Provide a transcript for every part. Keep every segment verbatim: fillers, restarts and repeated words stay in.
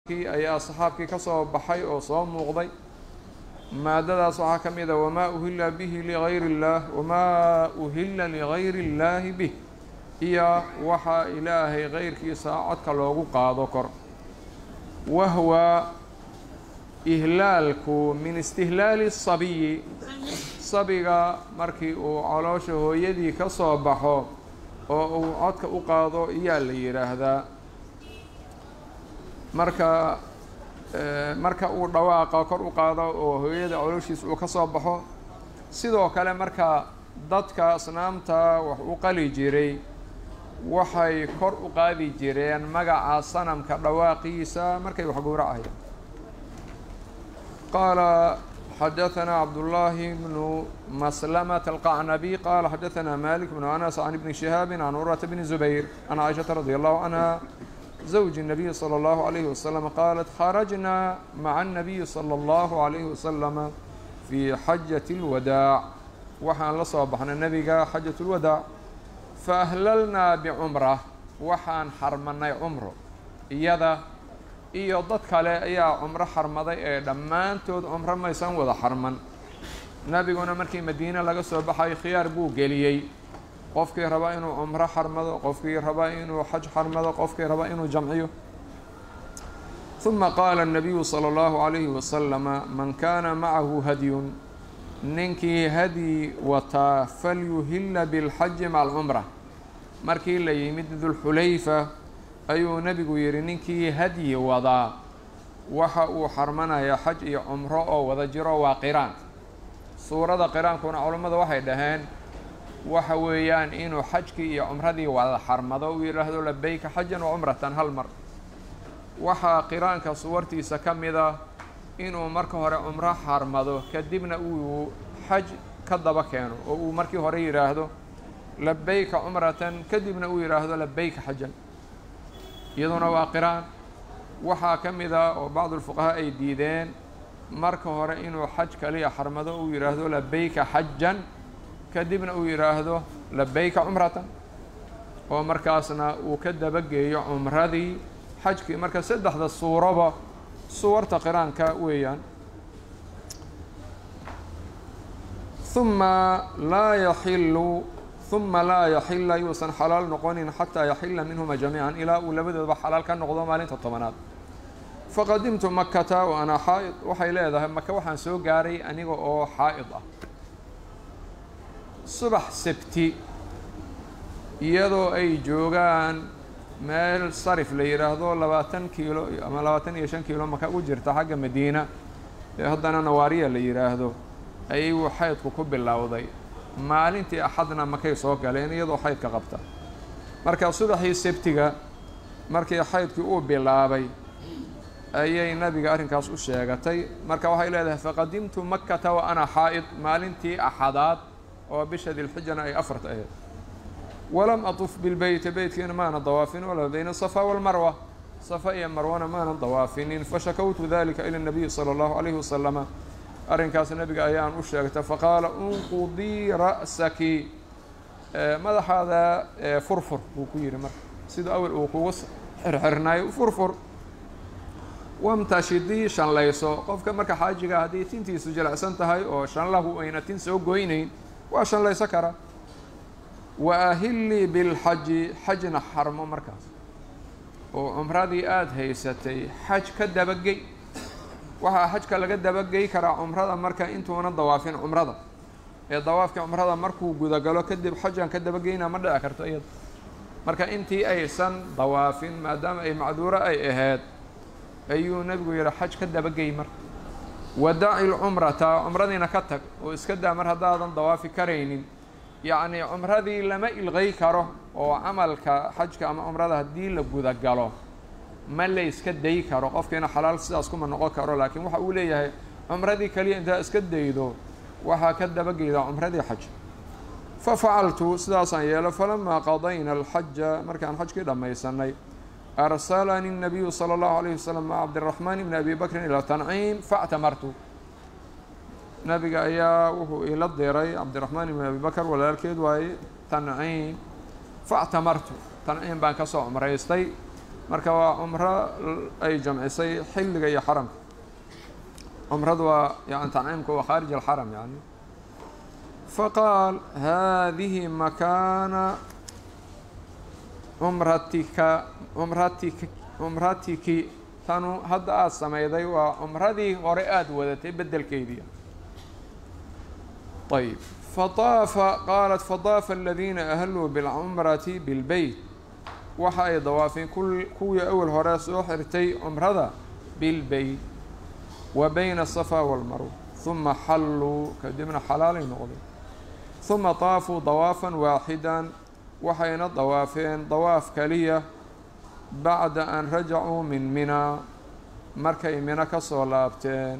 ayaa saxaabkii ka soo baxay oo soo muuqday maadadaas waxaa ka mid ah wamaa uhilla bihi ligayri illaah wamaa uhilla ligayri illaahi bih iyo waxaa ilaahay gayrkiisa codka loogu qaado kor wahwa ihlaalku min istihlaali sabiyi sabiga markii uu caloosha hooyadii ka soo baxo oo uu codka u qaado iyaa la yidhaahdaa marka marka uu dhawaaqa kor u qaado oo hooyada calooshiisa uu ka soo baxo sidoo kale marka dadka asnaamta wax u qali jiray waxay kor u qaadi jireen magaca sanamka dhawaaqiisa markay wax gowracayaan qaala xadaثna cabdullaahi bnu maslamة alqacnabi qaala xadaثna malik bnu anas can ibni shihaabi can urwata bni zubayr can caaishaةa radi allahu canha زوج النبي صلى الله عليه وسلم قالت خرجنا مع النبي صلى الله عليه وسلم في حجة الوداع وحان لصوبحنا النبي حجة الوداع فأهللنا بعمرة وحان حرمنا عمره إياذا إيو ضدك على إيا عمره حرمضي إيه دمان تود عمره ما يسان وذا حرمان نبي قلنا مركي مدينة لغا صوبحا خيار بو قليي qofkii raba inuu cumro xarmado qofkii raba inuu xaj xarmado qofkii raba inuu jamciyo ثuma qaala الnabiyu salى اllahu عalayhi wasalama man kaana macahu hadyun ninkii hadyi wataa falyuhila biاlxaji maca alcumra markii la yimid dulxulayfa ayuu nebigu yihi ninkii hadyi wadaa waxa uu xarmanayaa xaj iyo cumro oo wada jiro waa qiraan suurada qiraankuna culammada waxay dhaheen waxa weeyaan inuu xajkii iyo cumradii wada xarmado uu yidhaahdo labayka xajan wa cumratan hal mar waxaa qiraanka suwartiisa ka mid ah inuu marka hore cumro xarmado kadibna uu xaj ka daba keeno oo uu markii hore yidhaahdo labayka cumratan kadibna uu yidhaahdo labayka xajan iyaduna waa qiraan waxaa ka mid ah oo bacdu lfuqahaa ay diideen marka hore inuu xaj kaliya xarmado uu yidhaahdo labayka xajan kadibna uu yidhaahdo labayka cumratan oo markaasna uu ka dabageeyo cumradii xajkii marka saddexda suuraba suwarta qiraanka weeyaan uma laa yaxilu uma laa yaxila yuusan xalaal noqonin xataa yaxila minhuma jamiican ilaa uu labadoodaba xalaal ka noqdo maalinta tobanaad faqadimtu makata wa anaa xaa'id waxay leedahay maka waxaan soo gaaray aniga oo xaa'id ah subax sabti iyadoo ay joogaan meel sarif la yidhaahdo labaatan kiilo ama labaatan iyo shan kiilo maka u jirta xagga madiina ee haddana nawaariya la yidhaahdo ayuu xaydku ku bilowday maalintii axadna makay soo galeen iyadoo xaydka qabta marka subaxii sabtiga markii xaydkii uu bilaabay ayay nabiga arrinkaas u sheegatay marka waxay leedahay faqadimtu makata wa ana xaa'id maalintii axadaad oo bisha dilxijana ay afarta ahayd walam atuf bilbeyti beytkiina maana dawaafin walaa bayna safa walmarwa safa iyo marwana maana dawaafinin fashakawtu dalika ila nabiyi sala allahu calayhi wasalama arrinkaas nabiga ayaan u sheegtay faqaala unqudii ra'saki madaxaada furfur buu ku yidhi marka siduu awel uu kugu xirxirnaayo furfur wamtashidii shanlayso qofka marka xaajiga haddii tintiisu jilicsan tahay oo shanlahu ayna tin soo goynayn waa shanlayso kara wa ahillii bilxaji xajna xarmo markaas oo cumradii aada haysatay xaj ka dabagey waxaa xajka laga dabagey karaa cumrada marka intuuna dawaafin cumrada ee dawaafkii cumrada markuu gudagalo kadib xajan ka dabageyna ma dhici karto iyada marka intii aysan dawaafin maadaama ay macduuro ay ahayd ayuu nebigu yihi xaj ka dabagey marka wadaci lcumrata cumradiina ka tag oo iska daa mar haddaadan dawaafi karaynin yacnii cumradii lama ilqay karo oo camalka xajka ama cumrada haddii la gudagalo ma la iska day karo qofkiina xalaal sidaas kuma noqon karo laakiin waxa uu leeyahay cumradii kaliya intaa iska daydo waxaa ka dabageyda cumradii xaj fa facaltu sidaasaan yeelo falamaa qadayna alxaja markaan xajkii dhammaysanay arsalani الnabiyu salى اllahu عalayه wasalam maca cabdiraxmaan bni abi bakrin ilaa tanciim faاctamartu nabiga ayaa wuxuu ila diray cabdiraxmaan ibni abi bakr walaalkeed waaye tanciim faاctamartu tanciim baan ka soo cumraystay marka waa cumro ay jamcisay xilliga iyo xaramka. cumradu waa yani tanciimku waa khaarij alxaram yani. faqaal haadihi makaana cumratika cumratik cumratiki tanu hadda aada samayday waa cumradii hore aada wadatay beddelkeydii. ayb fadaafa qaalat fadaafa aladiina ahaluu bilcumrati bilbeyt waxa ay dawaafeen kuwii awal hore soo xirtay cumrada bilbeyt wa bayna aلsafaa wاlmarwa huma xalluu kadibna xalaalay noqdeen. huma taafuu dawaafan waaxidan waxayna dawaafeen dawaaf kaliya bacda an rajacuu min mina markay mino ka soo laabteen.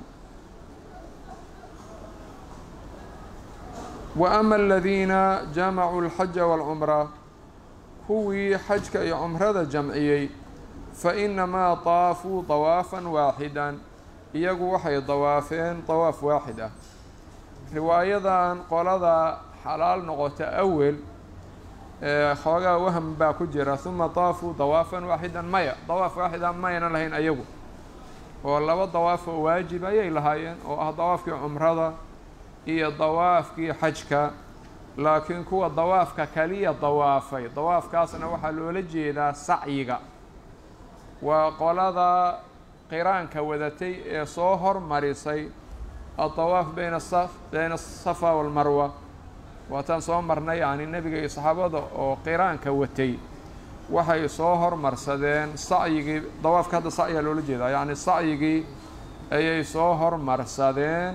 wa ama aladiina jamacuu alxaja waalcumra kuwii xajka iyo cumrada jamciyey fa inamaa taafuu dawaafan waaxidan iyagu waxay dawaafeen dawaaf waaxid ah. riwaayadan qolada xalaal noqota awel xoogaa waham baa ku jira huma taafuu dawaafan waaxidan maya dawaaf waaxida mayna lahayn ayagu oo laba dawaaf oo waajib ayay lahaayeen oo ah dawaafkii cumrada iyo dawaafkii xajka. laakiin kuwa dawaafka kaliya dawaafay dawaafkaasna waxaa loola jeedaa sacyiga waa qolada qiraanka wadatay ee soo hormarisay addawaaf bayna bayna asafa waalmarwa waataan soo marnay yani nebiga iyo saxaabada oo qiraanka watay waxay soo hormarsadeen sacyigii dawaafka hadda sacyiga loola jeedaa yacni sacyigii ayay soo hormarsadeen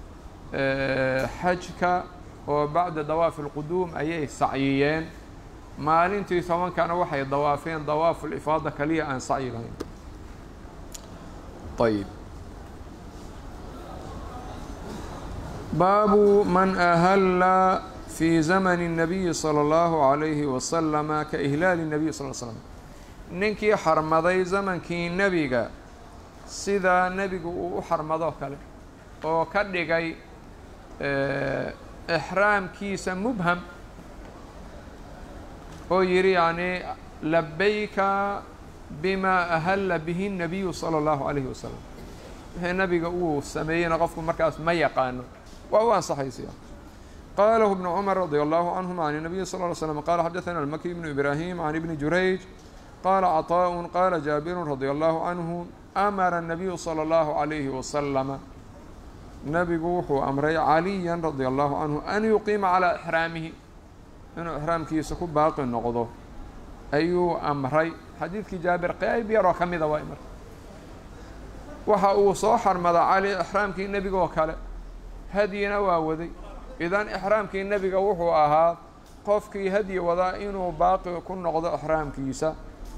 xajka oo bacda dawaafi alquduum ayay sacyiyeen. maalintii tobankana waxay dawaafeen dawaafu lifaada kaliya aan sacyi lahayn. ayb baabu man ahalla fi zamani الnabiyi salى اllahu عalayhi wasalama ka ihlaali الnabiy sal l slam ninkii xarmaday zamankii nebiga sida nebigu uu u xarmadoo kale oo ka dhigay ixraamkiisa mubham oo yidhi yani labayka bima ahalla bihi الnabiyu salى اllahu عalayhi wasalam wixii nabiga uu sameeyeyna qofku markaas ma yaqaano waa u ansaxaysiya. qalahu ibnu cumar radi allahu canhuma can الnabiyi sal ly slm qala xadaثana almaki bnu ibrahim can ibni jurayj qala caطaaء qala jaabiru radi allahu canhu amara الnabiyu salى اllahu عalayhi wasalama nabigu wuxuu amray caliya radi allahu canhu an yuqiima calaa ixraamihi inuu ixraamkiisa ku baaqi noqdo ayuu amray. xadiidkii jaabir qeyb yaroo ka mida waay marka waxa uu soo xarmada cali ixraamkii nebiga oo kale hadyina waa waday idan ixraamkii nebiga wuxuu ahaa qofkii hadyi wadaa inuu baaqi ku noqdo ixraamkiisa.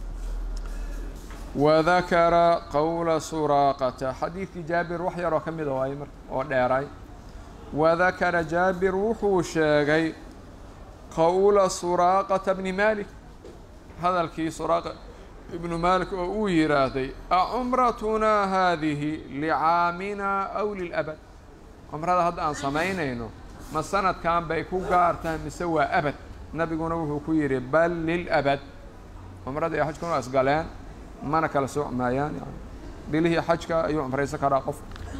wadakara qowla suraaqata xadiidkii jaabir wax yaroo ka mida waay marka oo dheeray. wadakara jaabir wuxuu sheegay qowla suraaqata bni malik hadalkii suraaqa ibnu malik oo uu yidhaahday acumratunaa haadihi licaamina aw lilabad cumrada hadda aan samaynayno ma sanadkan bay ku gaartaa mise waa abad. nabiguna wuxuu ku yidhi bal lilabad cumrada iyo xajkuna waa isgaleen mana kala soocmaayaan yani bilihii xajka ayuu cumraysan karaa qof.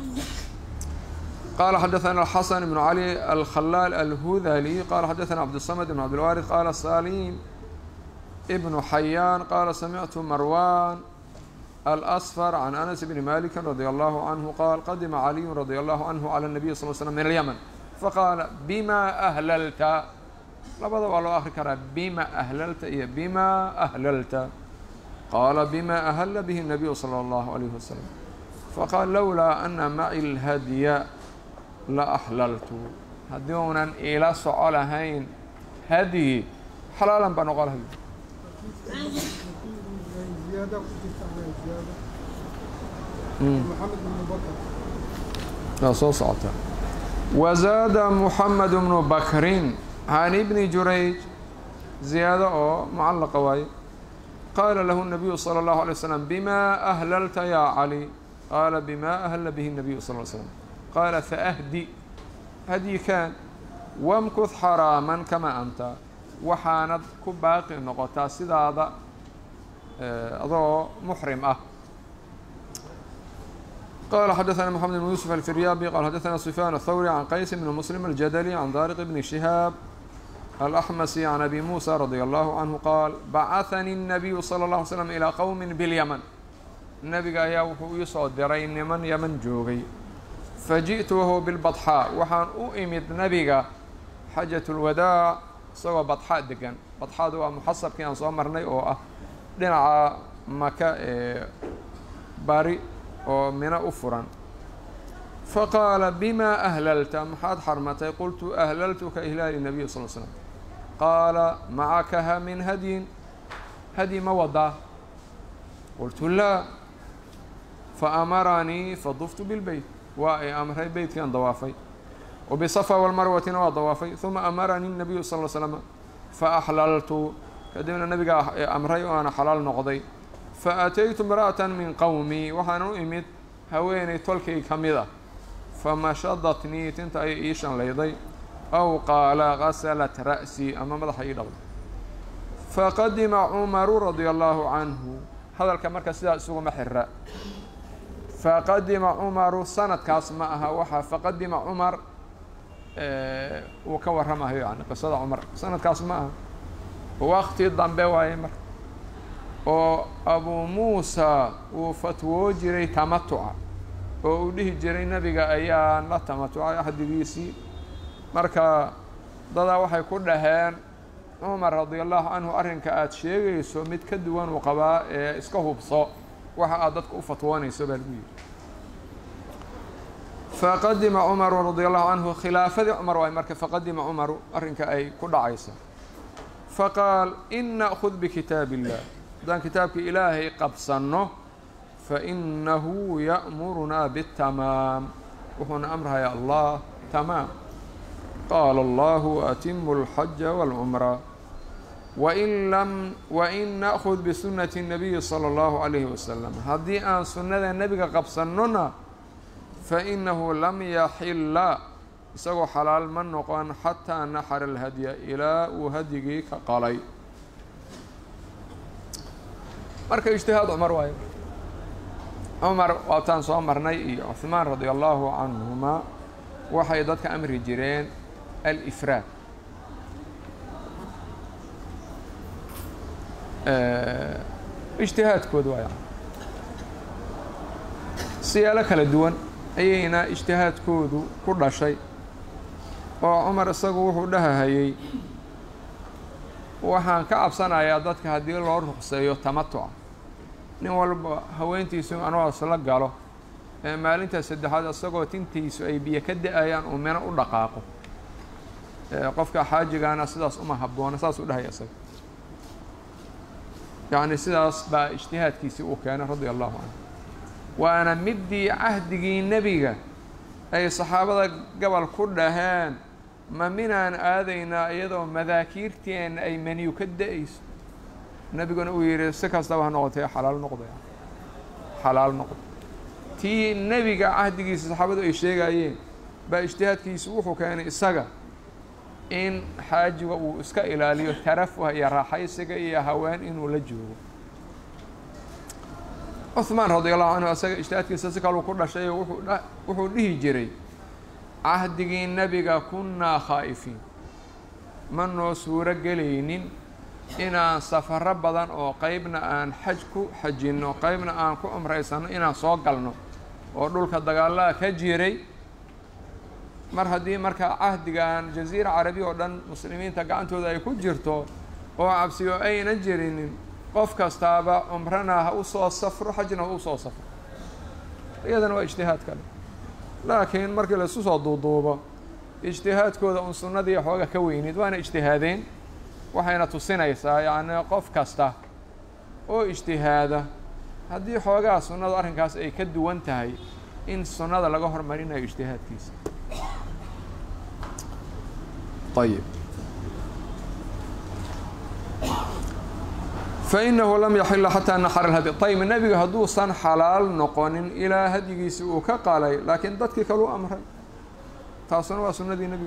qaala xadaثana alxasan ibnu cali alkhalaal alhudali qaala xadaثana cabdالsamad ibn cabdilwaariث qaala salim ibnu xayaan qaala samictu marwan الأصفر عن أنس بن مالك رضي الله عنه قال قدم علي رضي الله عنه على النبي صلى الله عليه وسلم من اليمن فقال بما أهللت لبضوا على آخر كرة بما أهللت إيه بما أهللت قال بما أهل به النبي صلى الله عليه وسلم فقال لولا أن معي الهدي لأحللت هديونا إلى سؤال هين هدي حلالا بنقال هدي زيادة زيادة محمد بن بكر لا صوص عطا وزاد محمد بن بكر عن ابن جريج زيادة أو معلقة واي قال له النبي صلى الله عليه وسلم بما أهللت يا علي قال بما أهل به النبي صلى الله عليه وسلم قال فأهدي هدي كان وامكث حراما كما أنت وحاند كباقي نقطة سدادة أضو محرم أه. قال حدثنا محمد بن يوسف الفريابي قال حدثنا سفيان الثوري عن قيس بن مسلم الجدلي عن طارق بن شهاب الأحمسي عن أبي موسى رضي الله عنه قال بعثني النبي صلى الله عليه وسلم إلى قوم باليمن النبي قال يا يصعد درين يمن يمن جوغي فجئت وهو بالبطحاء وحان أؤمد نبي حجة الوداع سوى بطحاء دقن بطحاء دوا محصب كان صامرني أو أه دنع مكا باري أو من أفرا فقال بما أهللت محاد حرمتي قلت أهللت كإهلال النبي صلى الله عليه وسلم قال معكها من هدي هدي موضع قلت لا فأمرني فضفت بالبيت وأمر البيت كان ضوافي وبصفا والمروة وضوافي ثم أمرني النبي صلى الله عليه وسلم فأحللت كدمنا النبي أمري وأنا حلال نقضي فأتيت امرأة من قومي وحانو إمد هويني تلكي كمذا فمشضتني تنت أي إيشان ليضي أو قال غسلت رأسي أما مضحي يدغل فقدم عمر رضي الله عنه هذا الكمركة سيدا سوى محرة فقدم عمر سنة كاسماءها وحا فقدم عمر اه وكورمها يعني قصة عمر سنة كاسماءها وقتي الضنبي وعمر وأبو موسى وفتوى جري تمتع ووديه جري نبي أيان لا تمتع أحد جيسي مركا ضدا وحي كلهان عمر رضي الله عنه أرنك أتشيغي سوميت كدوان وقباء اسكهو بصاء وحا أدتك أفتواني سبال بيه فقدم عمر رضي الله عنه خلافة عمر وأمرك فقدم عمر أرنك أي كل عيسى فقال إن أخذ بكتاب الله دان كتابك إلهي قبصنه فإنه يأمرنا بالتمام وهنا أمرها يا الله تمام قال الله أتم الحج والعمرة وإن لم وإن نأخذ بسنة النبي صلى الله عليه وسلم هذه أن سنة النبي قبصننا فإنه لم يحل سوى حلال من نقان حتى نحر الهدي إلى وهديك قالي marka ijtihaad Umar way Umar waatan soo marnay iyo Uthman radiyallahu anhuma waxay dadka amri jireen al-ifraad ee ijtihaadkoodu way siyaalo kala duwan ayayna ijtihaadkoodu ku dhashay oo Umar isagu wuxuu dhahayay waxaan ka cabsanayaa dadka haddii loo ruqseeyo tamatuca nin walba haweentiisu anoo asla galo ee maalinta saddexaad asagoo tintiisu ay biyo ka da'ayaan oo meena u dhaqaaqo ee qofka xaajigaana sidaas uma habboona saas u dhahay asaga yani sidaas baa ijtihaadkiisi uu keenay radiyallahu anhu waana midii ahdigii nabiga ay saxaabada gabal ku dhaheen ما منان آذينا أيضا مذاكيرتين أي من يكدئيس النبي قال ويري سكاس طبعا نقطة حلال نقطة حلال نقطة تي النبي عهد كيس صحابته إيشيء جايين باجتهاد كيس وحو كان إسقى إن حاج وإسقى إلى لي ترف وهي راحة إسقى يا هوان إن ولجوا عثمان رضي الله عنه إسقى اجتهاد كيس إسقى وكل شيء وحو وحو ليه جري عهدي النبي كنا خائفين منو سورة قلينين إنا سفر بدن أو قيبنا أن حجكو حجينو قيبنا أن كو أمريسان إنا صوقلنو ودولك الدقالله كجيري مرهدي مركا عهدي عن جزيرة عربية ودن مسلمين تقعنتو ذا يكو جيرتو وعبسيو أي نجرين قف كستابة أمرنا هؤصو الصفر حجنا هؤصو الصفر إذن واجتهاد كلام لكن مركز السوسة ضوضوبة اجتهاد كذا أنصرنا دي حاجة كوينيد وأنا اجتهادين وحين تصينا يسا يعني قف كسته أو اجتهاده هذه حاجة صنّا دارين كاس أي كد وانتهي إن صنّا ده لقاه مرينا اجتهاد كيس طيب فإنه لم يحل حتى نحر الهدي طيب النبي هدو صن حلال نقون إلى هدي سوء كقالي لكن ضدك كلو أمر تصنوا سنة النبي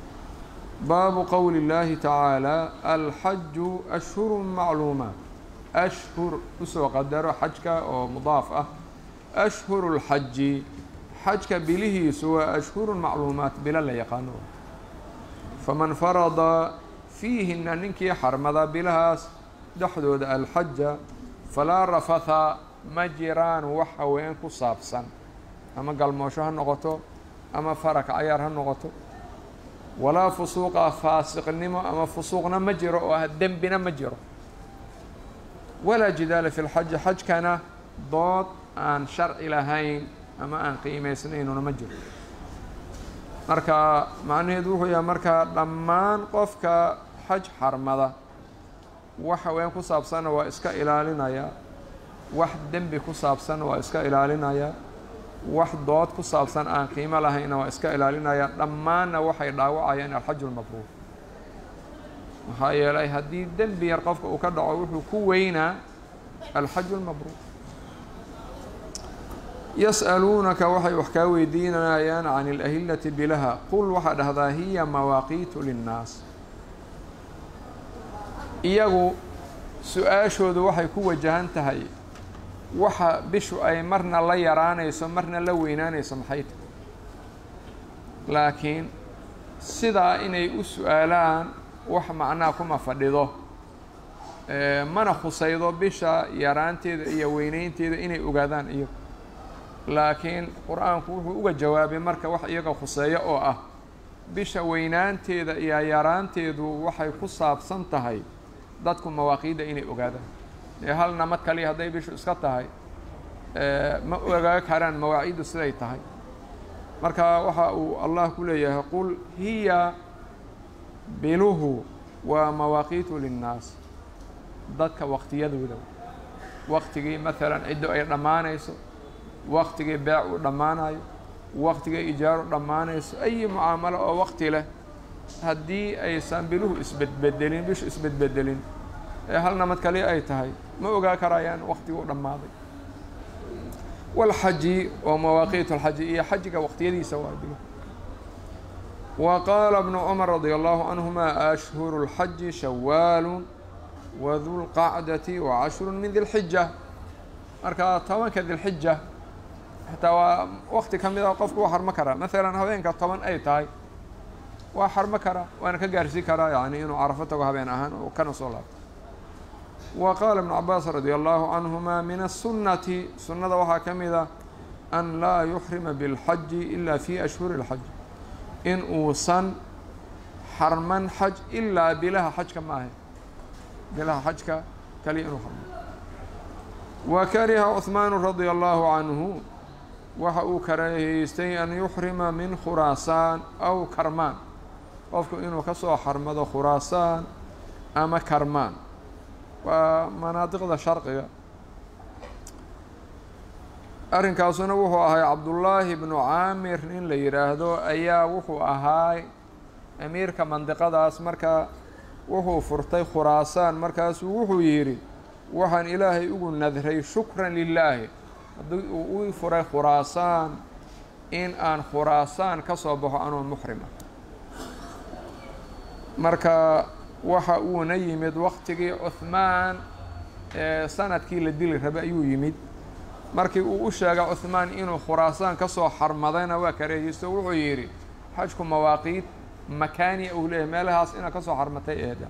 باب قول الله تعالى الحج أشهر معلومات ashhur usoo qadaro xajka oo mudaaf ah ashhuru lxaji xajka bilihiisu waa ashhurun macluumaat bilo la yaqaano faman farada fiihina ninkii xarmada bilahaas dhexdooda alxaja falaa rafatha ma jiraan wax haween ku saabsan ama galmoosho ha noqoto ama farak cayaar ha noqoto walaa fusuuqa faasiqnimo ama fusuuqna ma jiro oo ah dembina ma jiro walaa jidaala fi lxaji xajkana dood aan sharci lahayn ama aan qiimaysnaynuna ma jiro marka macnaheedu wuxuu yahay markaa dhammaan qofka xaj xarmada wax haween ku saabsanna waa iska ilaalinayaa wax dembi ku saabsanna waa iska ilaalinayaa wax dood ku saabsan aan qiimo lahaynna waa iska ilaalinayaa dhammaanna waxay dhaawacayaan alxaju lmabruur maxaa yeelay haddii dembi yar qofka uu ka dhaco wuxuu ku weynaa alxaju lmabruur yas'aluunaka waxay wax kaa weydiinayaan can alahillati bilaha qul waxaa dhahdaa hiya mawaaqiitu linnaas iyagu su-aashoodu waxay ku wajahan tahay waxa bishu ay marna la yaraanayso marna la weynaanayso maxay tahay laakiin sidaa inay u su-aalaan wax macnaha kuma fadhido mana khusaydo bisha yaraanteeda iyo weynaynteeda inay ogaadaan iyagu laakiin qur-aanku wuxuu uga jawaabay marka wax iyaga khuseeyo oo ah bisha weynaanteeda iyo yaraanteedu waxay ku saabsan tahay dadku mawaaqiidda inay ogaadaan ee hal namad kaliya hadday bishu iska tahay ma ogaa karaan mawaaciiddu siday tahay marka waxa uu allah ku leeyahay qul hiya biluhu waa mawaaqiitu linnaas dadka waqtiyadooda waqtigii maalan ciddo ay dhammaanayso waqtigii beec u dhammaanayo waqtigii ijaaru dhammaanayso ayi mucaamalo oo waqti leh haddii aysan biluhu isbedbedelin bishu isbedbedelin ee hal namad kaliya ay tahay ma ogaa karayaan waqtigii u dhammaaday walxaji oo mawaaqiitu alxaji iyo xajiga waqtiyadiisa waa bilo wa qaala ibnu cumar radia allahu canhuma ashhuru lxaji shawaalu wadulqacdati wa cashrun min dilxija marka tobanka dilxija xataa waa waqti ka mid a qofku waa xarmo karaa maalan habeenka toban ay tahay waa xarmo karaa waana ka gaarsiin karaa yani inuu carafo tago habeen ahaan oo kana soo laabto wa qaala ibnu cabaas radia allahu canhuma min aلsunnati sunnada waxaa ka mid a an laa yuxrima biاlxaji ila fi ashhuri اlxaj in uusan xarman xaj ilaa bilaha xajka ma ahay bilaha xajka kaliya inuu xarmo wa kariha cuثmaanu radia allahu canhu waxa uu karahaystay an yuxrima min khuraasaan aw karmaan qofku inuu ka soo xarmado khuraasaan ama karmaan waa manaadiqda sharqiga arrinkaasuna wuxuu ahay cabdullaahi bnu caamir nin la yidhaahdo ayaa wuxuu ahaay amiirka mandiqadaas marka wuxuu furtay khuraasaan markaasuu wuxuu yidhi waxaan ilaahay ugu nadray shukran lilaahi haddii uu ii furay khuraasaan in aan khuraasaan ka soo baxo anoo muxrima marka waxa uuna yimid waqtigii cuhmaan ee sanadkii la dili rabay ayuu yimid markii uu u sheegay cuhmaan inuu khuraasaan ka soo xarmadayna waa kareehiysto wuxuu yidhi xajku mawaaqiid makaaniya uu leeyahay meelahaas inaad ka soo xarmatay eeda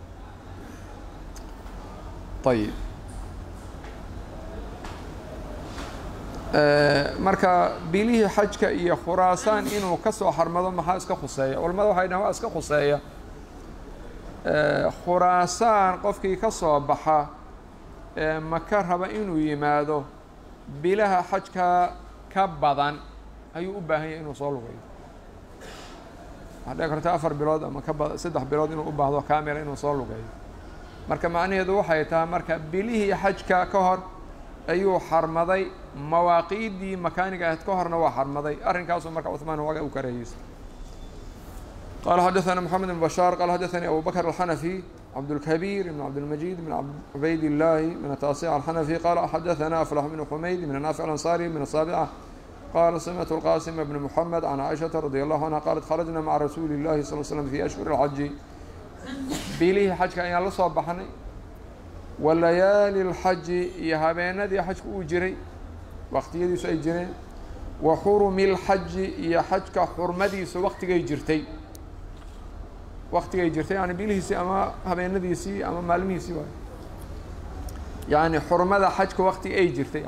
ayib marka bilihii xajka iyo khuraasaan inuu ka soo xarmado maxaa iska khuseeya culamada waxay dhahan waa iska khuseeya khuraasaan qofkii ka soo baxa maka raba inuu yimaado bilaha xajka ka badan ayuu u baahan yahay inuu soo lugayo waxaa dhici karta afar bilood ama ka badan saddex bilood inuu u baahdo kaamila inuu soo lugayo marka macnaheedu waxay tahay marka bilihii xajka ka hor ayuu xarmaday mawaaqiiddii makaaniga ahayd ka horna waa xarmaday arrinkaasuu marka cuثmaan waga u kareeyeystay قال حدثنا محمد بن بشار قال حدثني أبو بكر الحنفي عبد الكبير بن عبد المجيد بن عبيد الله من التاسع الحنفي قال حدثنا أفلح بن حميد من النافع الأنصاري من السابعة قال سمعت القاسم بن محمد عن عائشة رضي الله عنها قالت خرجنا مع رسول الله صلى الله عليه وسلم في أشهر الحج بيليه حج كان يلا صبحني walayaali اlxaji iyo habeenadii xajku uu jiray waqtiyadiisu ay jireen wa xurumi اlxaji iyo xajka xurmadiisa waqtigay jirtay waqtigay jirtay yani bilihiisii ama habeenadiisii ama maalmihiisii waay yani xurmada xajka waqti ay jirtay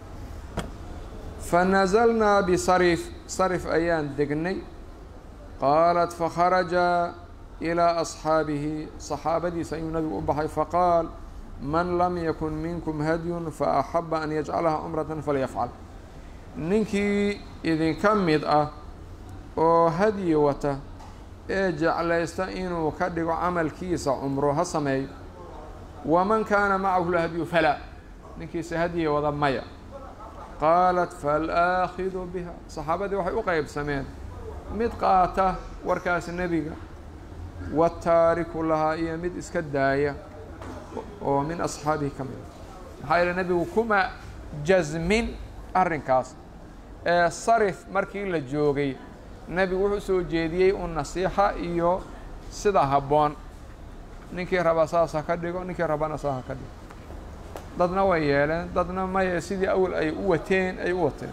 fanazalnaa bisarif sarif ayaan degnay qaalat fakharaja ilىa asxaabihi صaxaabadiisa ayuu nabigu u baxay faqaal man lam yakun minkum hadyun faaxaba an yajcalaha cumratan falyafcal ninkii idinka mid ah oo hadyi wata ee jeclaysta inuu ka dhigo camalkiisa cumro ha sameeyo waman kaana macahu lahadyu falaa ninkiisa hadyi wada maya qaalat falaakidu biha saxaabadii waxay u qeybsameen mid qaata warkaas nebiga wataariku lahaa iyo mid iska daaya oo min asxaabihi ka mida maxaa yeele nebigu kuma jasmin arrinkaas ee sarif markii la joogay nebigu wuxuu soo jeediyey un nasiixa iyo sida habboon ninkii raba saas ha ka dhigo ninkii rabana saa ha ka dhigo dadna way yeeleen dadna maya sidii awal ay u wateen ay u wateen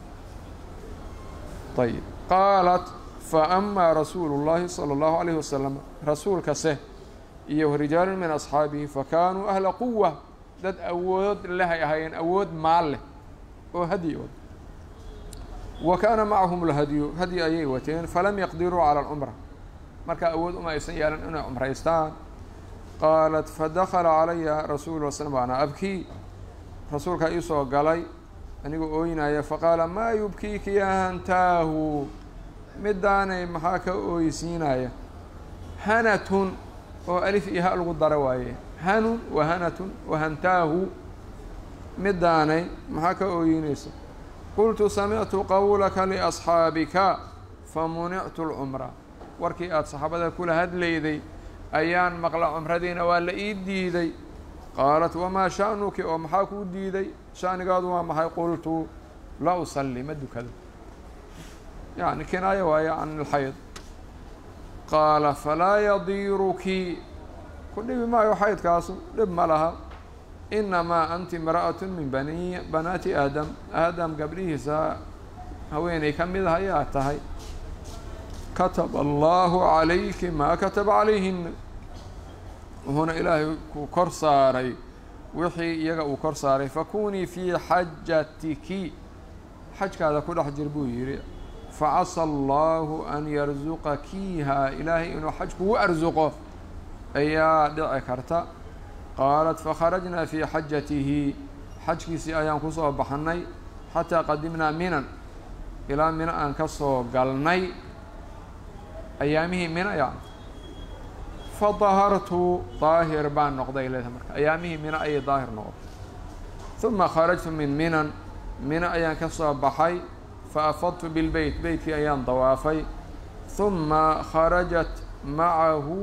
ayib qaalat faأmaa rasuulu الlahi salى الlahu عalيه wasalam rasuulkase iyo rijaalu min asxaabihi fakaanuu ahla quwa dad awood lehay ahaayeen awood maal leh oo hadyi wad wa kaana macahum اlhadyu hadyi ayay wateen falam yaqdiruu calى اlcumra marka awood uma aysan yeelan inay cumraystaan qaalat fadakala calaya rasuulu sl ana abkii rasuulkaa iisoo galay anigoo ooynaya faqaala maa yubkiiki ya hantaahu midaanay maxaa ka ooysiinaya hanatun oo alif iyo ha lagu daro waaye hanun wa hanatun wa hantaahu midaanay maxaa ka ooyinaysa qultu samictu qowlaka liasxaabika famunictu lcumra warkii aada saxaabada kula hadlayday ayaan maqla cumradiina waa la ii diiday qaalat wamaa sha'nuki oo maxaa kuu diiday sha'nigaadu waa maxay qultu laa usalli ma dukado yani kinaaya waaye can ilxayd qaala falaa yadiiruki ku dhibi maayo xaydkaasu dhib ma laha inamaa anti imra'atu min bani banaati aadam aadam gabdhihiisa haweenay ka mid ah ayaa tahay kataba allahu calayki maa kataba calayhina wuxuuna ilaahay ku kor saaray wixii iyaga uu kor saaray fakunii fii xajatiki xajkaada ku dhex jir buu yidhi facasa allahu an yarsuqakiiha ilaahay inuu xaj kugu arsuqo ayaa dhici karta qaalat fakharajnaa fii xajatihi xajkiisii ayaan kusoo baxnay xataa qadimnaa minan ilaa mina aan ka soo galnay ayaamihii mina yani fadahartu daahir baan noqday leeda marka ayaamihii mina ayay daahir noqotay uma kharajtu min minan mina ayaan ka soo baxay faafadtu bilbeyt beytkii ayaan dawaafay uma kharajat macahu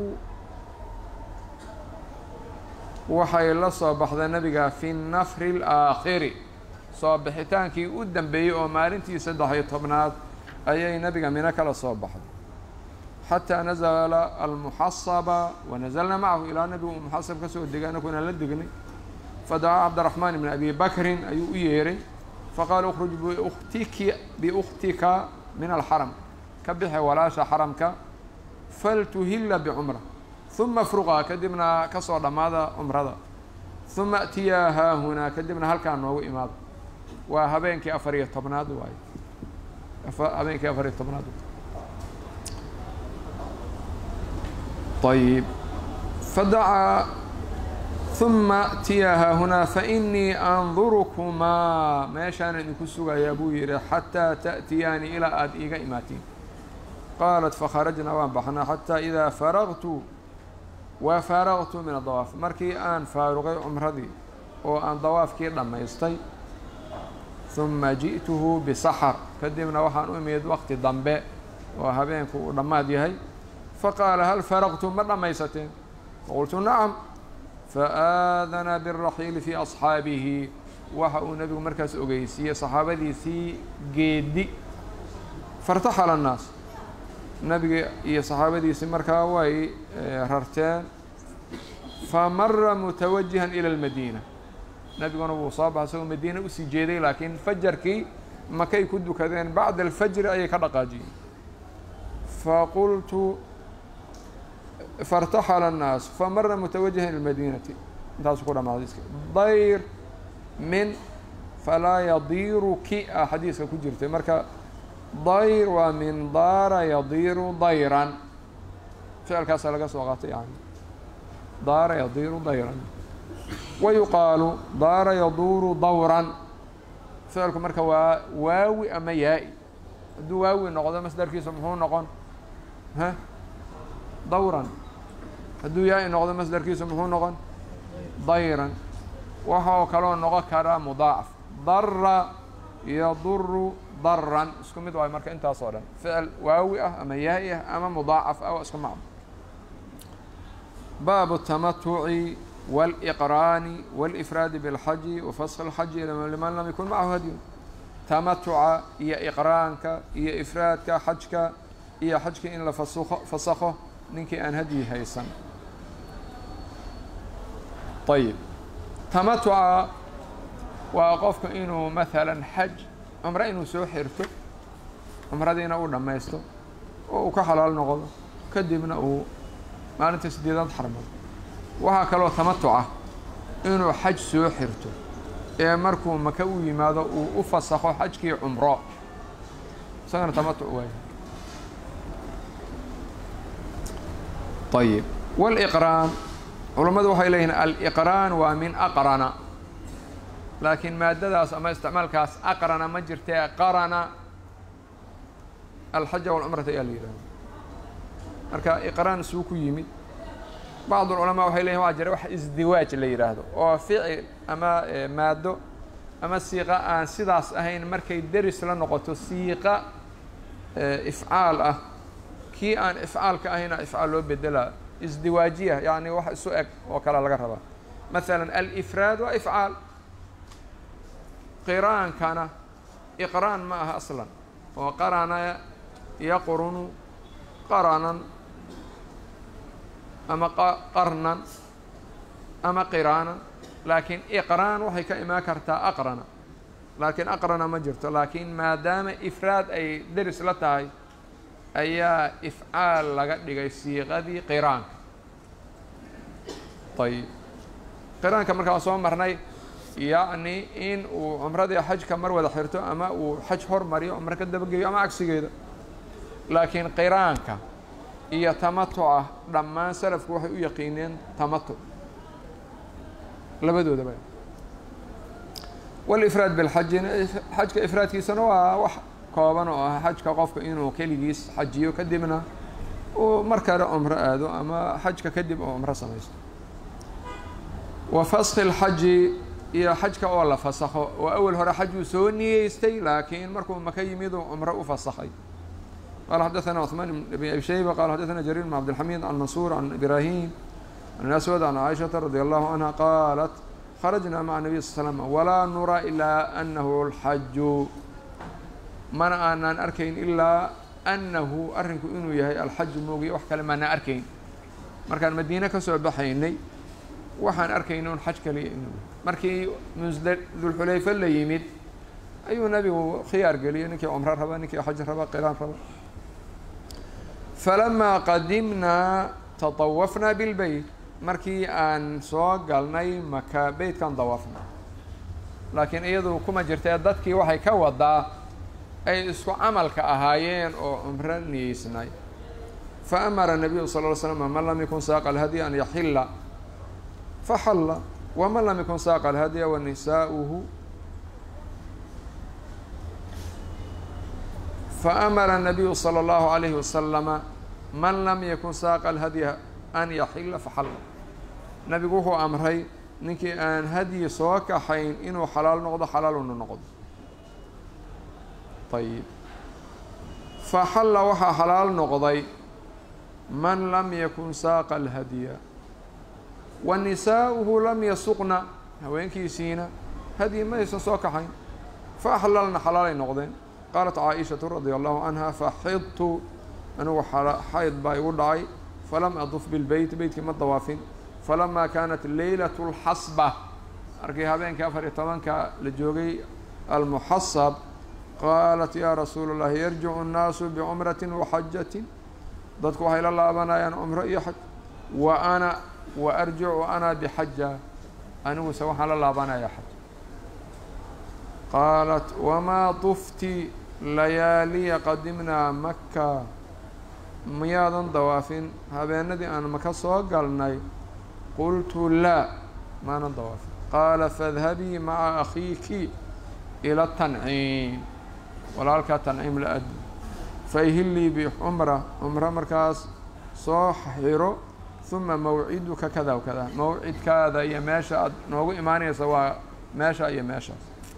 waxay la soo baxday nabiga fi nafri اlaakhiri soo bixitaankii u dambeeyey oo maalintii saddex-iyo tobnaad ayay nabiga mina kala soo baxday xataa nazla almuxasaba wanazalna macahu ilaa nabigu uu muxasab ka soo degay anakuna la degnay fadacaa cabdiraxmaan bn abi bakrin ayuu u yeeray faqaala اkhruj biuktiki biukhtika min alxaram ka bixi walaasha xaramka faltuhila bicumra uma afruqaa kadibna ka soo dhammaada cumrada uma atiyaa haahunaa kadibna halkaa noogu imaado waa habeenkii afar iyo tobnaad waaye habeenkii afar iyo tobnaad ayib fadacaa uma atiyaa haahunaa fainii andurukumaa meeshaan idinku sugayaa buu yidhi xataa ta'tiyaani ilaa aada iiga imaatiin qaalat fakharajnaa waan baxnaa xataa idaa faragtu wa faragtu min adawaaf markii aan faaruqay cumradii oo aan dawaafkii dhammaystay uma ji'tuhu bisaxar kadibna waxaan u imid waqti dambe oo habeenku uu dhammaad yahay faqaala hal faraqtum ma dhammaysateen faqultu nacam faaadana biraxiili fii asxaabihi waxa uu nebigu markaas ogeysiiyey saxaabadiisii geedi faاrtaxala annaas nabiga iyo saxaabadiisii markaa way rarteen famara mutawajihan ila almadiina nabiguna wuu soo baxay isagoo madiina usii jeeday laakiin fajarkii makay ku dukadeen bacda alfajri ayay ka dhaqaajiyeen faqultu faارtaxala الnaas famara mutawajihan ila almadiinati intaasu ku dhamaaday iska dayr min falaa yadiiru ki a xadiiska ku jirtay marka dayr waa min daara yadiiru dayran ficilkaasa laga soo qaatay yani daara yadiiru dayran wayuqaalu daara yaduuru dawran ficilku marka waa waawi ama yaa-i hadduu waawi noqdo masdarkiisa muxuu noqon ha dawran hadduu yaa-i noqdo masdarkiisa muxuu noqon dayran waxa oo kaloo noqon karaa mudaacaf dara yaduru daran isku mid waay marka intaas oo dhan ficil waawi ah ama yaa-i ah ama mudaacaf ah waa isku macno baabu الtamatuci wاlإqraani wاlإfraadi bاlxaji wafasq اlxaji liman lam yakun macahu hadyun tamatuca iyo iqraanka iyo ifraadka xajka iyo xajka in la fasukho fasakho ninkii aan hadyi haysan ayib tamatuca waa qofka inuu maalan xaj cumre inuu soo xirto cumradiina uu dhammaysto oo uu ka xalaal noqdo kadibna uu maalinta sideedaad xarmado waxaa kaloo tamatuca inuu xaj soo xirto ee markuu maka u yimaado uu u fasakho xajkii cumro isagana tamatuc waay ayib wاlإqraan culammadu waxay leeyihin aliqraan waa min aqrana laakiin maadadaas ama isticmaalkaas aqrana ma jirtee qarana alxaja walcumrata ayaa la yidhahda marka iqraan suu ku yimid bacd ulculamaa waxay leyihin waa jira wax isdiwaaj la yidhaahdo oo ficil ama maado ama siiqa aan sidaas ahayn markay deris la noqoto siiqa ifcaal ah kii aan ifcaalka ahayna ifcaal loo bedelaa isdiwaajiya yani wax isu eg oo kale laga rabaa maala alifraad waa ifcaal qiraankana iqraan ma aha aslan oo qarana yaqrunu qaranan ama qarnan ama qiraanan laakiin iqraan waxay ka imaan kartaa aqrana laakiin aqrana ma jirto laakiin maadaama ifraad ay deris la tahay ayaa ifcaal laga dhigay siiqadii qiraanka ayib qiraanka markaa soo marnay yacni in uu cumradii xajka mar wada xirto ama uu xaj hormariyo cumro ka dabageeyo ama cagsigeeda laakiin qiraanka iyo tamatuca dhammaan salafku waxay u yaqiineen tamatuc labadoodaba wاlifraad bilxajina xajka ifraadkiisana waa wax kooban oo ah xajka qofka inuu keligiis xajiyo kadibna uu mar kale cumro aado ama xajka kadib oo cumro samaysto wa faski اlxaji iyo xajka oo la fasakho oo awel hore xajuu soo niyeystay laakiin markuu maka yimid uu cumro u fasakhay qال xdثna cثmaan بن أbي شhيبة qال xdثna جرير بن عبدالحميد عن منصور عن إبراهيم عن الأسود عن عائشةa رضي الله عنها qالت خرجنا mع النبي صل سلم وlaa نurى إلا أنه الxج mana aanaan arkayn ilaa أنhu arinku inuu yahay alxaj moogiy wax kale maana arkayn markaan madiine ka soo baxaynay waxaan arkayna un xaj kaliya inuu markii dulxulayfa la yimid ayuu nabigu khiyaar geliyay ninkii cumro raba ninkii xaj raba qiraan raba falamaa qadimnaa taطawafnaa bilbeyt markii aan soo galnay maka beytkan dawaafna laakiin iyadu kuma jirtee dadkii waxay ka wadaa ay isku camalka ahaayeen oo cumro niyeysnay faamara nabiyu sal ly slm man lam yakun saaqa alhadya an yaxila faxalla waman lam yakun saaqa alhadya wanisaa'uhu faamara الnabiyu slى اllahu عalayhi wasalama man lam yakun saaqa alhadya an yaxila faxalla nabigu wuxuu amray ninkii aan hadyi soo kaxayn inuu xalaal noqdo xalaaluna noqdo ayib faxalla waxaa xalaal noqday man lam yakun saaqa alhadya wa nisaa'uhu lam yasuqna haweenkiisiina hadyi ma aysan soo kaxayn faaxlalna xalaalay noqdeen qaalat caaئiشhaةu radي الlahu canha faxidtu anigu xayd baa igu dhacay falam aduf bilbeyt beytkii ma dawaafin فلما كانت ليلة الحصبة أركي هبين كافر طبعا لجوجي المحصب قالت يا رسول الله يرجع الناس بعمرة وحجة ضدك إلى الله أبنا أن عمرة يحج وأنا وأرجع أنا بحجة أنا وسوح على الله أبنا يحج. قالت وما طفت ليالي قدمنا مكة ميادا ضوافين هبين ندي أنا مكة قالناي قلت لا ما نضواف. قال فاذهبي مع أخيك إلى التنعيم ولعلك التنعيم لأد فيهلي بعمرة عمرة مركز صاحر ثم موعدك كذا وكذا موعد كذا يا ماشى نوغو إيمانية سواء ماشى يا ماشى.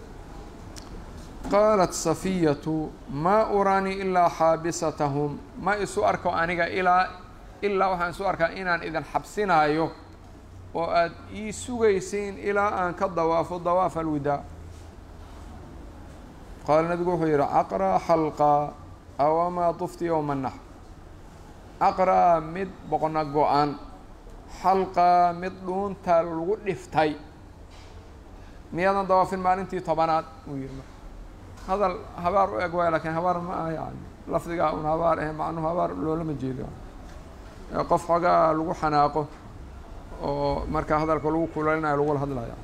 قالت صفية ما أراني إلا حابستهم ما إسوارك أنيقا إلا إلا وحان سوارك إنان إذن حبسنا أيوه وأد إيسوغيسين إلى أن كالضواف ضواف الوداع. قال النبي خير أقرأ حلقة أو ما طفت يوم النحر أقرأ مد بقنا قوان حلقة مدلون تلغو لفتاي ميادا ضواف المالنتي طبانات هذا الهبار أقوى لكن هبار ما يعني لفظي أون هبار إيه مع إنه هبار لولا مجيد يعني قف حاجة لغو حناقه ومركا هذا الكلو كلنا يلغو هذا يعني.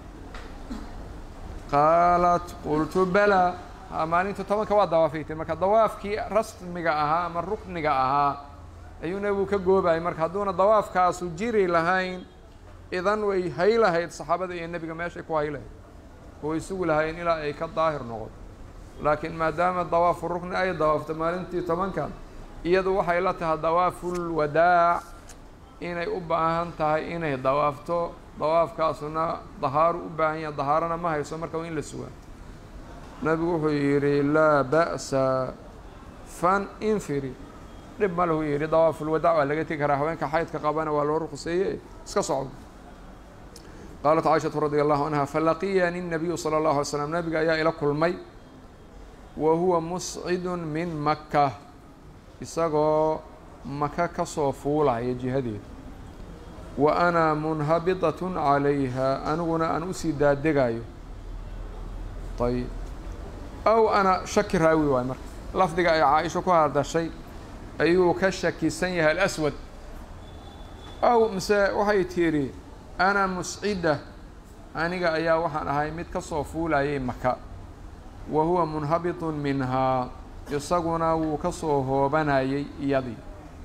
قالت قلت بلى مالين طبعا كوا ضوافيتي مركا ضواف كي رسمي أها من ركن أها أيون أبو كجوبة مركا دون ضواف كاسو جري لهين إذن وي هاي لهين الصحابة النبي ماشي كوايله هو يسوق لهين إلى أي كالظاهر نقول لكن ما دام الضواف الركن أي ضواف تمالنتي طبعا كان يدو حيلتها ضواف الوداع إني أباهن تهي إني ضوافته ضواف كاسنا ظهار أباهن ظهارنا ما هي سمر كوين للسوا نبي يري لا بأس فن انفري لما له يري ضواف الوداع ولا جتك راحوين كحيط كقبنا ولا رخصية اسكصعد. قالت عائشة رضي الله عنها فلقيني النبي صلى الله عليه وسلم نبي جاء إلى كل مي وهو مسعد من مكة إسقى مكة كصوفولا يجي هذه وأنا منهبطة عليها أنا غنا أن أسيد دجايو. طيب أو أنا شك راوي وامر لفظ يا عائشة كهذا الشيء أيوه كشك سنيها الأسود أو مساء وحي تيري أنا مسعدة أنا أيا وحن هاي مت كصوفولا يجي مكة وهو منهبط منها يسقنا وكصوه بناي يدي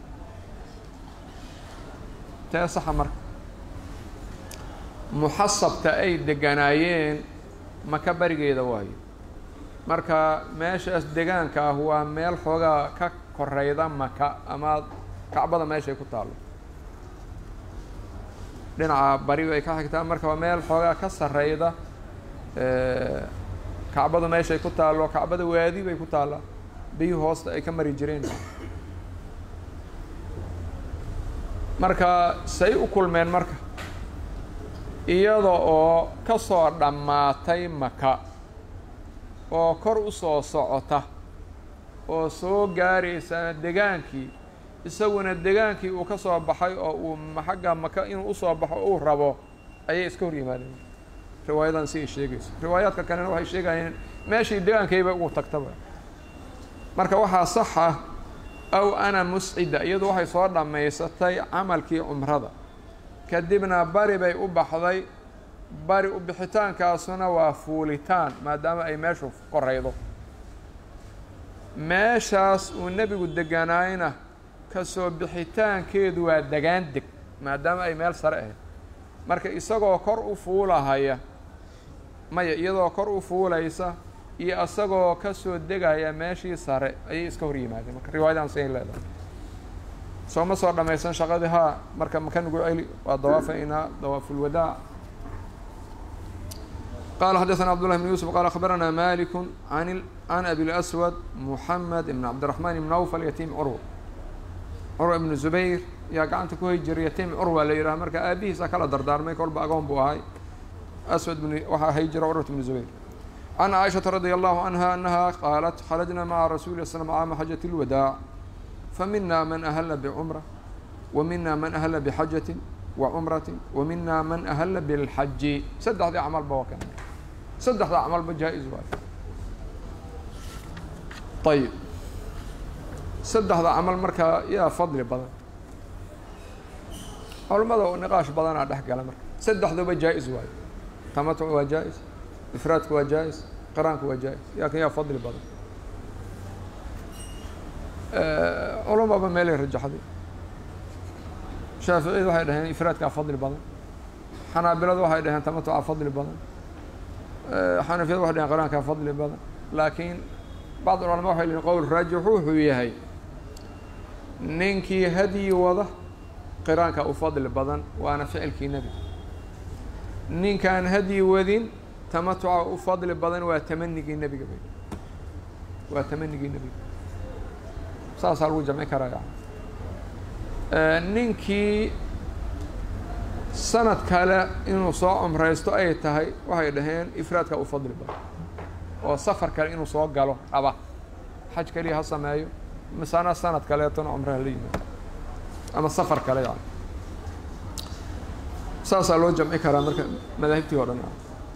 تاسح مر محصب تأي دجنايين مكبر جيدا واي مركا ماشي دجان كهو ميل حوجا كقريدا مكا أما كعبة ماشي كتالو لنا بريء كحكتان مركا ميل حوجا كسر ريدا اه كعبة ماشي كتالو كعبة وادي بيكتالا بيه هوست أي كمري جرين marka say u kulmeen marka iyada oo ka soo dhamaatay maka oo kor u soo socota oo soo gaaraysa degaankii isaguna degaankii uu ka soo baxay oo uu maxaga maka inuu u soo baxo uu rabo ayay iska hor yimaadeen riwaayadan si sheegayso riwaayaadka kalena waxay sheegayeen meeshii degaankayba ugu tagtaba marka waxa sax ah أو أنا مسعدة يدو waxay soo dhameysatay amalkii umrada kadibna bari bay u baxday bari u bixitaankaasuna waa fuulitaan maadaama ay meeshu qoraydo meeshaas uu nabigu deganaayna ka soo bixitaankeedu waa degaan deg maadaama ay meel sare ah marka isagoo kor u fuulahaya maya iyadoo kor u fuulaysa iyo asagoo ka soo degaya meeshii sare ayay iska hor yimaadeen marka riwaayadan soo leedahay soo ma soo dhameysan shaqadii ha marka makan ugu celi waa dawaafayna dawaaf الوداع. قال حدثنا عبد الله بن يوسف قال أخبرنا مالك عن عن أبي الأسود محمد بن عبد الرحمن بن نوفل يتيم عروة عروة بن الزبير يا قعنت كويجر يتيم عروة ليرها مركا أبيه سكلا دردار ما يقول بأقوم بوهاي أسود بن وهيجر عروة بن الزبير. عن عائشة رضي الله عنها أنها قالت خرجنا مع رسول الله صلى الله عليه وسلم عام حجة الوداع فمنا من أهل بعمرة ومنا من أهل بحجة وعمرة ومنا من أهل بالحج سدح ذي عمل بوكان سدح ذي عمل بجائز واحد. طيب سدح ذي عمل مركا يا فضل بدن أول ما نقاش بدن على حكي على مركا سدح ذي بجائز واحد تمتع وجائز إفراد وجائز قرانك وجائز لكن يا فضل بدن أول ما بميل يرجع هذه شافعي waxay dhaheen ifraadka fadli badan xanaabiladu waxay dhaheen tamatuca fadli badan xanafiyadu waxay dhaheen qaraanka fadli badan laakiin بعض العلماء waxay leeyihiin qowl raajix wuxuu yahay ninkii hadi wada qiraanka u fadli badan waana ficilkii nabi ninkan hadi wadin tamatuca u fadli badan waa tamanigii nabiga waa tamanigii nabiga saas lagu jamci karaa ninkii sanad kale inuu soo cumraysto ay tahay waxay dhaheen ifraadka u fadli badan oo safar kale inuu soo galo aba xaj kaliya ha sameeyo misana sanad kale tan cumraha la yimaado ama safar kale yani saas loo jamci karaa marka madaahibtii oo dhan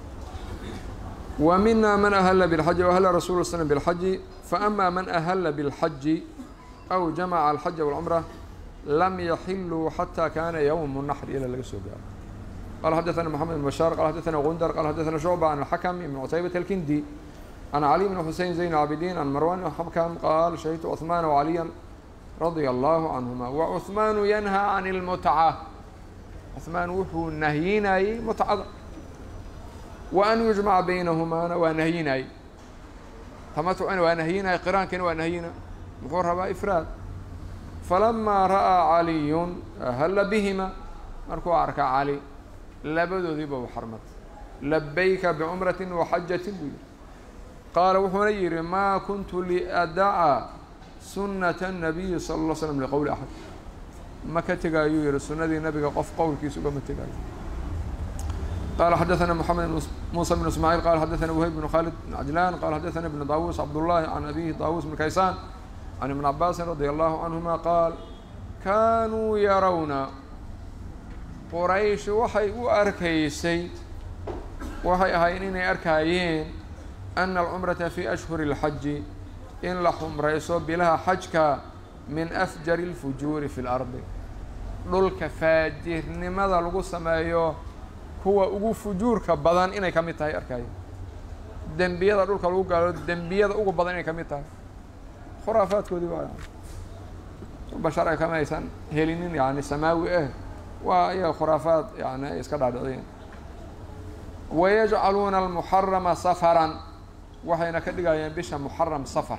ومنا من أهل بالحج وأهل رسول الله صلى الله عليه وسلم بالحج فأما من أهل بالحج أو جمع الحج والعمرة لم يحلوا حتى كان يوم النحر إلى الجسوق. قال حدثنا محمد بن بشار قال حدثنا غندر قال حدثنا شعبة عن الحكم بن عتيبة الكندي عن علي بن حسين زين العابدين عن مروان بن الحكم قال شهدت عثمان وعليا رضي الله عنهما وعثمان ينهى عن المتعة عثمان وحو نهينا متعة وأن يجمع بينهما ونهينا تمتع ونهينا قران كان ونهينا مفرها إفراد فلما رأى علي هل بهما مركو عرك علي لبدو ذيبه وحرمت لبيك بعمرة وحجة بي قال وحنير ما كنت لأدعى سنة النبي صلى الله عليه وسلم لقول أحد ما كتغا يير سنة النبي قف قول كيسو ما تغا. قال حدثنا محمد موسى بن اسماعيل قال حدثنا وهيب بن خالد بن عجلان قال حدثنا ابن طاووس عبد الله عن أبيه طاووس بن كيسان عن ابن عباس رضي الله عنهما قال كانوا يرون قريش وحي وأركيسي وحي هاينين أركايين أن العمرة في أشهر الحج إن لحم ريسو بلها حجك من أفجر الفجور في الأرض للك فاجر لماذا لغو سمايو هو أغو فجور كبضان إني كميتاي أركايين دنبيادة للك لغو قالوا دنبيادة أغو بضان إني كميتاي خرافات كودي بقى بشرع كما يسان هيلينين يعني سماوي إيه وهي خرافات يعني يسكر عددين. ويجعلون المحرم سفرا وحين كدقا ينبش محرم سفر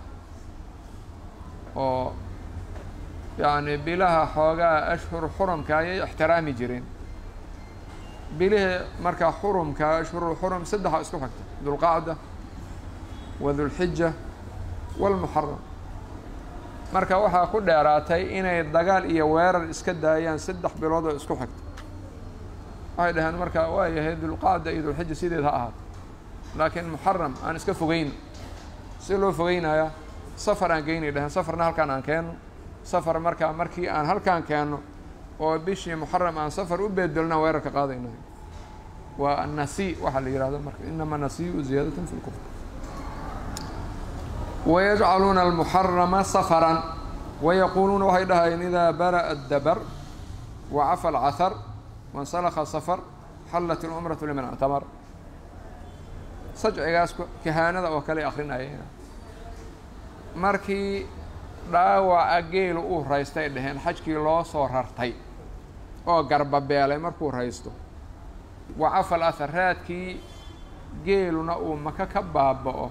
و يعني بلها حوغا أشهر حرم كاي احترامي جرين بله مركا حرم كأشهر الحرم سدها اسكو حكتا ذو القعدة وذو الحجة والمحرم marka waxa ku dheeraatay inay dagaal iyo weerar iska daayaan saddex bilood oo isku xigta ay dhahan marka waa yahay dul qaada iyo xaj sideed ha ahaad laakiin muharram aan iska fogeyn si loo fogeynaya safar aan geynay dhahan safarna halkaan aan keeno safar marka markii aan halkaan keeno oo bishii muharram aan safar u bedelna weerarka qaadayna waa an-nasi waxa la yiraahdo marka inma nasiyu ziyadatan fi al-kufr. ويجعلون المحرم سفرا ويقولون وهيدها إذا برأ الدبر وعفى العثر وانسلخ صفر حلت العمرة لمن اعتمر سجع ياسكو كهانة وكلي آخرين أيها markii dhaawaca geel uu raystay dhaheen xajkii loo soo rartay oo garba beelay markuu raysto wacafa al-atharaadkii geeluna uu maka ka baaba'o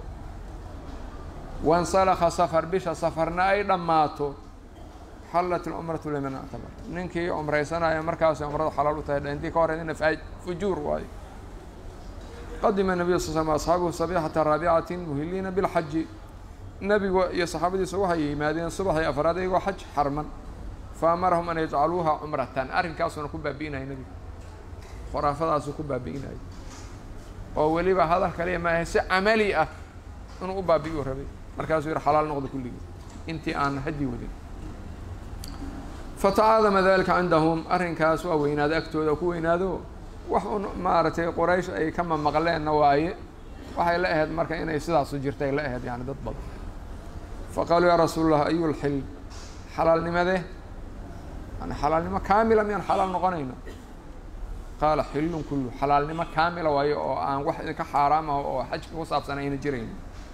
وانسلخ سفر بش سفرنا أي دماتو حلت العمرة لمن اعتبر ننكي عمره سنة يا مركز عمره حلال تهد عندي كورين في فجور واي. قدم النبي صلى الله عليه وسلم أصحابه صبيحة رابعة مهلين بالحج النبي يا صحابتي سوحي مادين الصبح يا أفرادي وحج حرما فأمرهم أن يجعلوها عمرة أرن كاسون كوبا بينا النبي خرافات كوبا بينا أولي بهذا الكلام هي عملية أنا أبا بيو ربي مركز ير حلال نقد كله أنت أنا هدي ودي فتعاظم ذلك عندهم أرنكاس وويناد أكتود وكوينادو وحن مارتي قريش أي كما مقلين نواي وحي لا أهد مركا إني سدا سجرتي لا أهد يعني ضد فقالوا يا رسول الله أي الحل حلال لماذا؟ يعني حلال لما كاملا من حلال نقنينا قال حل كله حلال لما كاملا وهي أن واحد كحرام أو حج وصاب سنين جرين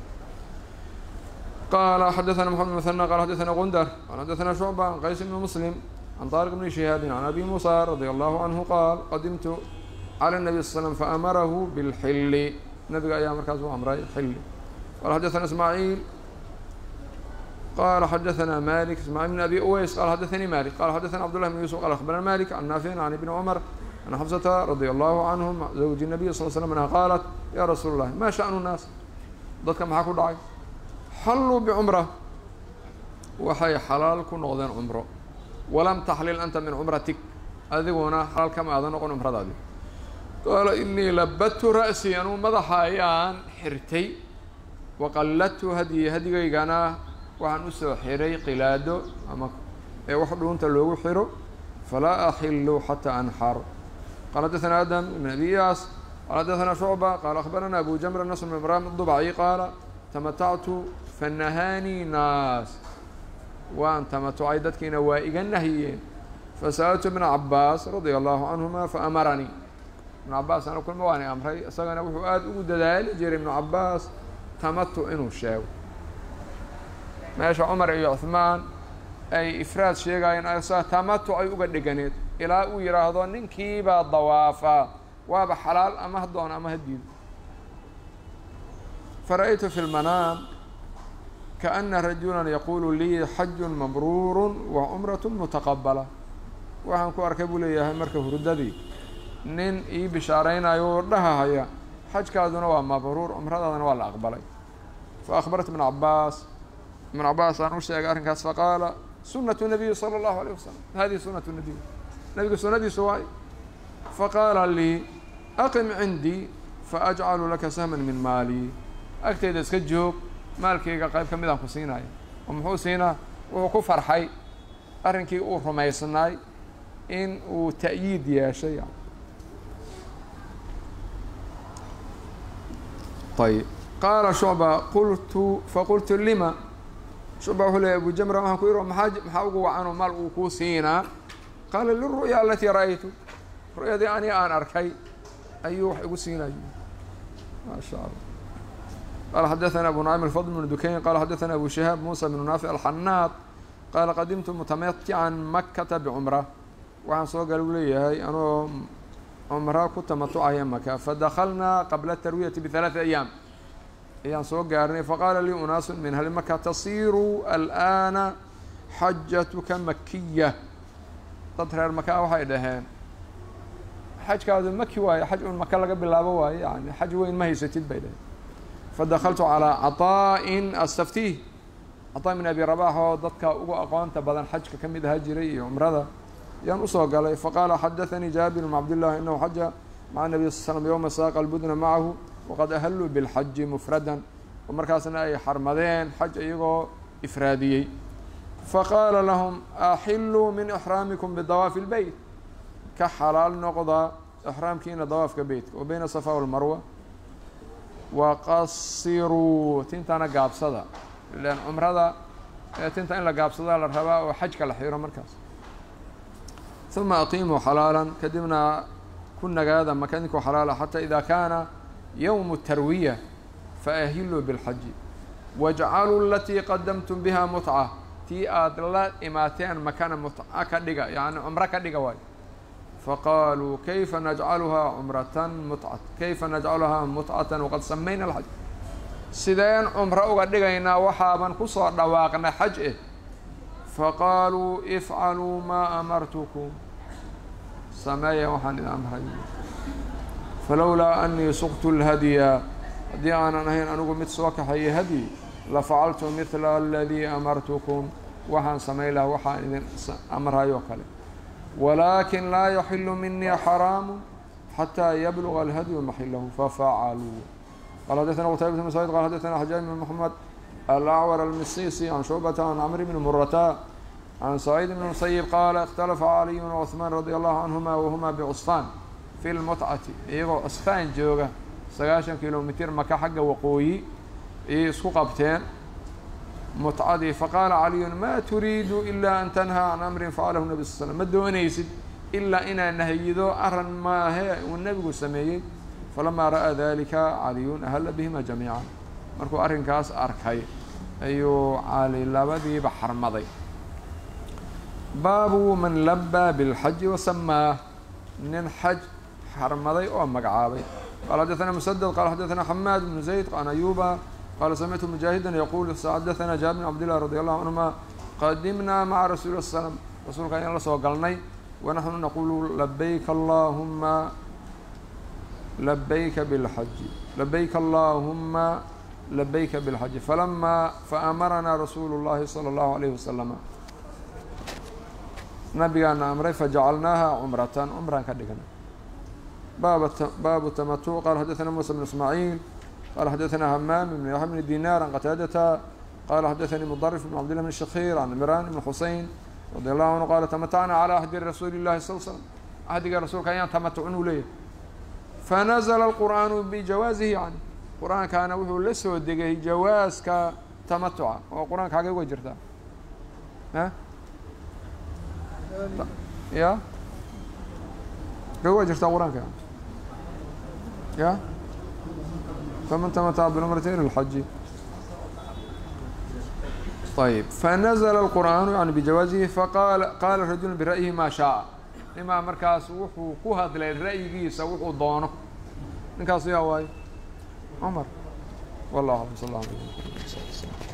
قال حدثنا محمد بن مثنى قال حدثنا غندر قال حدثنا شعبة عن قيس بن مسلم عن طارق بن شهاب عن أبي موسى رضي الله عنه قال قدمت على النبي صلى الله عليه وسلم فأمره بالحل النبي أيام مركز وأمره حل قال حدثنا إسماعيل قال حدثنا مالك اسماعيل بن أبي أويس قال حدثني مالك قال حدثنا عبد الله بن يوسف قال أخبرنا مالك عن نافع عن ابن عمر عن حفصة رضي الله عنهم زوج النبي صلى الله عليه وسلم أنها قالت يا رسول الله ما شأن الناس ضدك معكم دعي حلوا بعمرة وحي حلال كن غضين عمره ولم تحلل أنت من عمرتك أذقنا حلال كما أذن نقول عمرة هذه قال إني لبت رأسي أنو مضحايان حرتي وقلدت هدي هدي جانا وعن أسو حري قلاده أما وحده أنت لو حرو فلا أحل حتى أنحر قال حدثنا آدم بن أبي إياس قال حدثنا شعبة قال أخبرنا أبو جمر النصر بن إبراهيم الضبعي قال تمتعت فنهاني ناس وأن تمتع عدتك نوائق النهيين فسألت ابن عباس رضي الله عنهما فأمرني ابن عباس أنا كل مواني أمري أسألنا وحوات ودلال جري ابن عباس تمتع إنه الشاو ماشي عمر أي عثمان أي إفراد شيئا إن أيسا تمتع أي أقد لقنيت إلى أوير هذا ننكيب الضوافة وابا حلال أما هدون أما هدين فرأيت في المنام كأن رجلا يقول لي حج مبرور وعمرة متقبلة وهم كو أركبوا لي هاي مركب رددي نين إي بشارين أيوردها هيا حج كادونا ومبرور عمرة ولا أقبلي فأخبرت ابن عباس ابن عباس أنا وش يقارن كاس فقال سنة النبي صلى الله عليه وسلم هذه سنة النبي النبي سنة سواي فقال لي أقم عندي فأجعل لك سهما من مالي أكتد اسكجوك مالكي قيب كميدا كسيناي ومحو سينا وكو فرحي أرنكي أو رميسناي إن أو تأييد يا شيء طيب قال شعبة قلت فقلت لما شعبة هو أبو جمرة ما كيرو محاج محاوقوا عنه مال وكو سينا قال للرؤيا التي رأيت رؤيا دي أني أنا أركي أيوه يقول سينا ما شاء الله قال حدثنا أبو نعيم الفضل بن دكين قال حدثنا أبو شهاب موسى بن نافع الحناط قال قدمت متمتعا مكة بعمرة وعن سوق الولي هاي أنا عمرة كنت متمتعا هي مكة فدخلنا قبل التروية بثلاث أيام أيام سوق قارني فقال لي أناس من أهل مكة تصير الآن حجتك مكية تطهر المكة وحي دهان حج كذا مكي واي حج المكة قبل الله واي يعني حج وين ما هي ستين بيده فدخلت على عطاء استفتيه عطاء من أبي رباح ضدك أقوانت بدن حجك كم إذا هجري عمره ين أصوغ عليه فقال حدثني جابر بن عبد الله إنه حج مع النبي صلى الله عليه وسلم يوم ساق البدن معه وقد أهلوا بالحج مفردا ومركزنا أي حرمدين حج أيغو إفرادي فقال لهم أحلوا من إحرامكم بالضواف البيت كحلال نقضى إحرام كينا ضواف كبيت وبين الصفا والمروة وقصروا تنتانا قاب صدا لأن عمره تنتان لقاب صدا للرباء وحج كالحيرة مركز ثم أقيموا حلالا كدمنا كنا قادا مكانكم حلالا حتى إذا كان يوم التروية فأهلوا بالحج واجعلوا التي قدمتم بها متعة تي أدلات إماتين مكان متعة كدقة يعني عمره كدقة واي فقالوا كيف نجعلها عمرة متعة كيف نجعلها متعة وقد سمينا الحج سيدين عمره وقدقينا وحابا كسر دواقنا حج فقالوا افعلوا ما أمرتكم سمايا وحن الأمر فلولا أني سقت الهدي دي أنا نهين أنه متسوك حي هدي لفعلت مثل الذي أمرتكم وحن سميلا وحن أمرها يوكل ولكن لا يحل مني حرام حتى يبلغ الهدي محله ففعلوا قال حدثنا قتيبة بن سعيد قال حدثنا حجاج بن محمد الأعور المصيصي عن شعبة عن عمرو بن مرة عن سعيد بن المسيب قال اختلف علي وعثمان رضي الله عنهما وهما بعصفان في المتعة إيغو عصفان جوغا سقاشن كيلومتر مكة حق وقوي إيه سوق قبتين متعدي فقال علي ما تريد إلا أن تنهى عن أمر فعله النبي صلى الله عليه وسلم ما دونيسد إلا إن نهيذو أرن ما هي والنبي سميه فلما رأى ذلك علي أهل بهما جميعا مركو أرن كاس أركي أيو علي لبدي بحر مضي باب من لبى بالحج وسماه من حج حرمضي أو مقعابي قال حدثنا مسدد قال حدثنا حماد بن زيد عن أيوب قال سمعت مجاهدا يقول حدثنا جابر بن عبد الله رضي الله عنهما قدمنا مع رسول الله صلى الله عليه وسلم رسول كان الله سوى قالني ونحن نقول لبيك اللهم لبيك بالحج لبيك اللهم لبيك بالحج فلما فأمرنا رسول الله صلى الله عليه وسلم نبينا أمره فجعلناها عمرة عمرة كدقنا باب باب التمتع قال حدثنا موسى بن اسماعيل قال حدثنا همام بن يحيى بن دينار عن قتادة قال حدثني مضرف بن عبد الله بن الشخير عن عمران بن حسين رضي الله عنه قال تمتعنا على عهد رسول الله صلى الله عليه وسلم عهد الرسول كان تمتعون له فنزل القرآن بجوازه يعني القرآن كان وحو لسه دغه جواز كتمتع والقرآن كاغه وجرتا ها يا هو جرت القرآن كان يا فمن تمتع بالعمرتين الحج طيب فنزل القرآن يعني بجوازه فقال قال الرجل برأيه ما شاء لما مركز وحو كهد للرأي جيس وحو ضانه نكاس يا واي عمر والله صلى الله عليه وسلم